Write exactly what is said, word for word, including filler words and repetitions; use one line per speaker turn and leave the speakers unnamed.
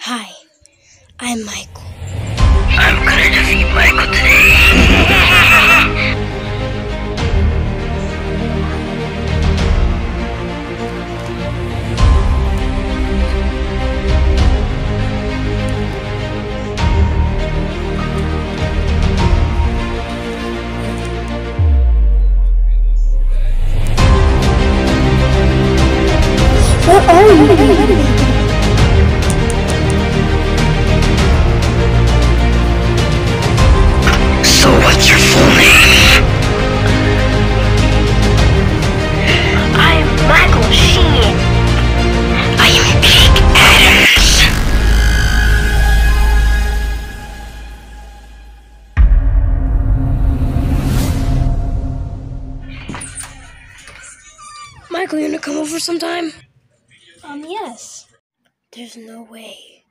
Hi, I'm Michael.
I'm gonna defeat Michael today.
Where are you?
So what's your full name? I am Michael Sheen. I am Jake Adams.
Michael, you wanna come over sometime?
Um, yes.
There's no way.